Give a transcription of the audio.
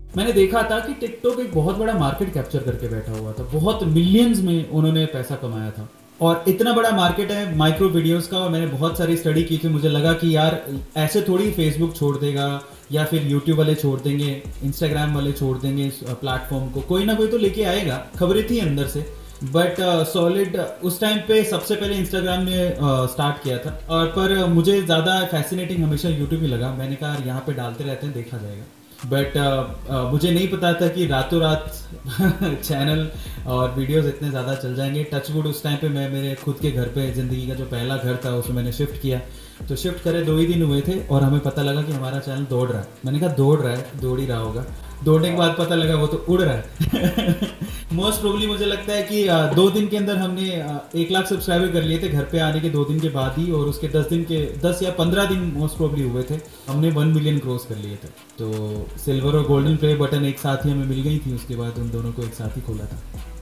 मैंने देखा था कि टिकटॉक एक बहुत बड़ा मार्केट कैप्चर करके बैठा हुआ था, बहुत मिलियंस में उन्होंने पैसा कमाया था। और इतना बड़ा मार्केट है माइक्रो वीडियोस का, और मैंने बहुत सारी स्टडी की थी, मुझे लगा कि यार ऐसे थोड़ी फेसबुक छोड़ देगा या फिर यूट्यूब वाले छोड़ देंगे, इंस्टाग्राम वाले छोड़ देंगे इस प्लेटफॉर्म को, कोई ना कोई तो लेके आएगा, खबरें थी अंदर से। बट सॉलिड उस टाइम पे सबसे पहले इंस्टाग्राम ने स्टार्ट किया था, और पर मुझे ज़्यादा फैसिनेटिंग हमेशा यूट्यूब ही लगा। मैंने कहा यहाँ पे डालते रहते हैं, देखा जाएगा। बट मुझे नहीं पता था कि रातों रात चैनल और वीडियोस इतने ज़्यादा चल जाएंगे। टचवुड उस टाइम पे मैं मेरे खुद के घर पे, ज़िंदगी का जो पहला घर था उसमें मैंने शिफ्ट किया। तो शिफ्ट करे 2 ही दिन हुए थे और हमें पता लगा कि हमारा चैनल दौड़ रहा है। मैंने कहा दौड़ रहा है, दौड़ ही रहा होगा। दौड़ने के बाद पता लगा वो तो उड़ रहा है। मोस्ट प्रोबली मुझे लगता है कि 2 दिन के अंदर हमने 1 लाख सब्सक्राइबर कर लिए थे घर पे आने के 2 दिन के बाद ही, और उसके 10 दिन के 10 या 15 दिन मोस्ट प्रोबली हुए थे, हमने 1 मिलियन क्रॉस कर लिए थे। तो सिल्वर और गोल्डन प्ले बटन एक साथ ही हमें मिल गई थी, उसके बाद उन दोनों को एक साथ ही खोला था।